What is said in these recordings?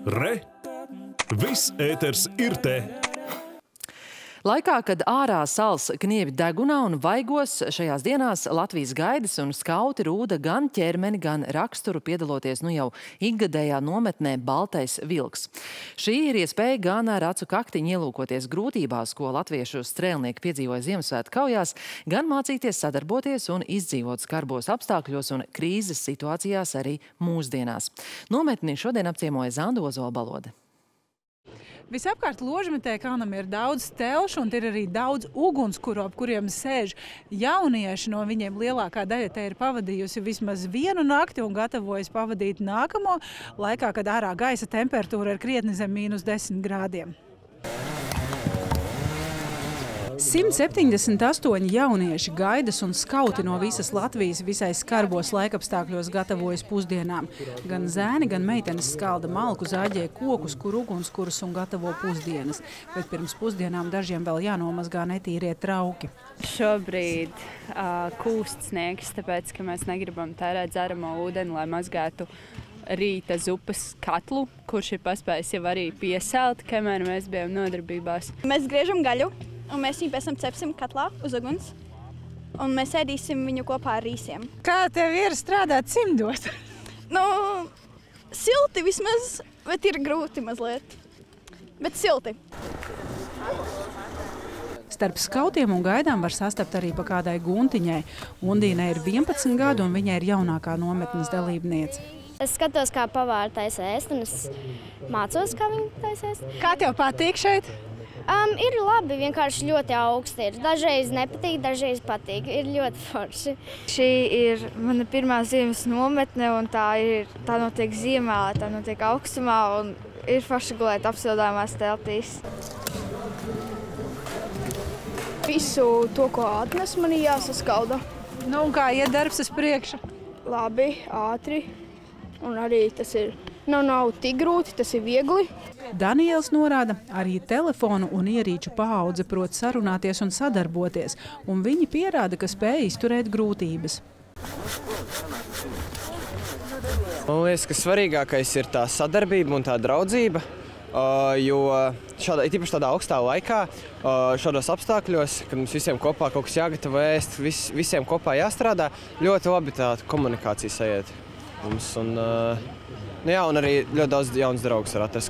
Re! Viss ēters ir te! Laikā, kad ārā sals knievi degunā un vaigos, šajās dienās Latvijas gaidas un skauti rūda gan ķermeni, gan raksturu, piedaloties jau ikgadējā nometnē Baltais vilks. Šī ir iespēja gan ar acu kaktiņu ielūkoties grūtībās, ko latviešu strēlnieki piedzīvoja Ziemassvētku kaujās, gan mācīties sadarboties un izdzīvot skarbos apstākļos un krīzes situācijās arī mūsdienās. Nometni šodien apciemoja Zanda Ozola-Balode. Visapkārt Ložmetē kalnam ir daudz telšu un ir arī daudz ugunskuru, ap kuriem sēž jaunieši. No viņiem lielākā daļa te ir pavadījusi vismaz vienu nakti un gatavojas pavadīt nākamo laikā, kad ārā gaisa temperatūra ir krietni zem -10 grādiem. 178 jaunieši, gaidas un skauti no visas Latvijas visai skarbos laikapstākļos gatavojas pusdienām. Gan zēni, gan meitenes skalda malku, zāģē kokus, kur ugunskurus un gatavo pusdienas. Bet pirms pusdienām dažiem vēl jānomazgā netīrie trauki. Šobrīd kūst sniegs, tāpēc, ka mēs negribam tērēt dzeramo ūdeni, lai mazgātu rīta zupas katlu, kurš ir paspējis jau arī piesalt, kamēr mēs bijām nodarbībās. Mēs griežam gaļu. Un mēs viņu pēc tam cepsim katlā uz uguns. Un mēs ēdīsim viņu kopā ar rīsiem. Kā tev ir strādāt cimdos? Silti vismaz, bet ir grūti mazliet. Bet silti. Starp skautiem un gaidām var sastapt arī pa kādai Guntiņai. Undīnai ir 11 gadu un viņai ir jaunākā nometnes dalībniece. Es skatos, kā pavāri taisa ēst, un es mācos, kā viņi taisa ēst. Kā tev patīk šeit? Ir labi, vienkārši ļoti augsti ir. Dažreiz nepatīk, dažreiz patīk. Ir ļoti forši. Šī ir mana pirmā ziemas nometne, un tā notiek ziemā, tā notiek augstumā, un ir forši gulēt apsildāmās teltīs. Visu to, ko atnes, man jāsaskalda. Un kā iet darbs uz priekšu? Labi, ātri. Un arī tas nav tik grūti, tas ir viegli. Daniels norāda, arī telefonu un ierīču paudze prot sarunāties un sadarboties, un viņi pierāda, ka spēj izturēt grūtības. Man liekas, ka svarīgākais ir tā sadarbība un tā draudzība, jo īpaši tādā augstā laikā, šādos apstākļos, kad mums visiem kopā kaut kas jāgatavo ēst, visiem kopā jāstrādā, ļoti labi tā komunikācija sajiet mums. Un arī ļoti daudz jaunas draugus var atrast.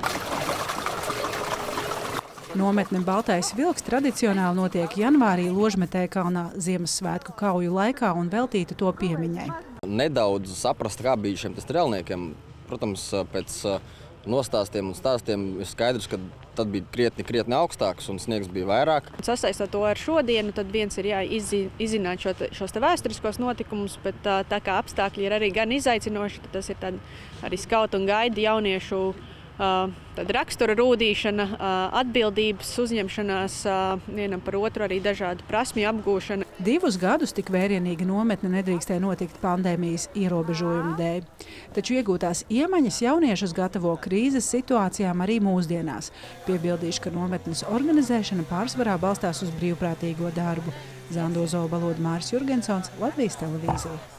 Nometne Baltais vilks tradicionāli notiek janvārī Ložmetē kalnā Ziemassvētku kauju laikā un veltīta to piemiņai. Nedaudz saprast, kā bija šiem strēlniekiem. Protams, pēc nostāstiem un stāstiem ir skaidrs, ka tad bija krietni augstāks un sniegs bija vairāk. Sasaistot to ar šodienu, tad viens ir izzināt šos vēsturiskos notikumus, bet tā kā apstākļi ir arī gan izaicinoši, tad tas ir arī skautu un gaida jauniešu rakstura rūdīšana, atbildības uzņemšanās vienam par otru, arī dažādu prasmju apgūšana. 2 gadus tik vērienīga nometne nedrīkstēja notikt pandēmijas ierobežojumu dēļ. Taču iegūtās iemaņas jauniešus gatavo krīzes situācijām arī mūsdienās. Piebildīšu, ka nometnes organizēšana pārsvarā balstās uz brīvprātīgo darbu. Zanda Ozola-Balode, Māris Jurgensons, Latvijas televīzija.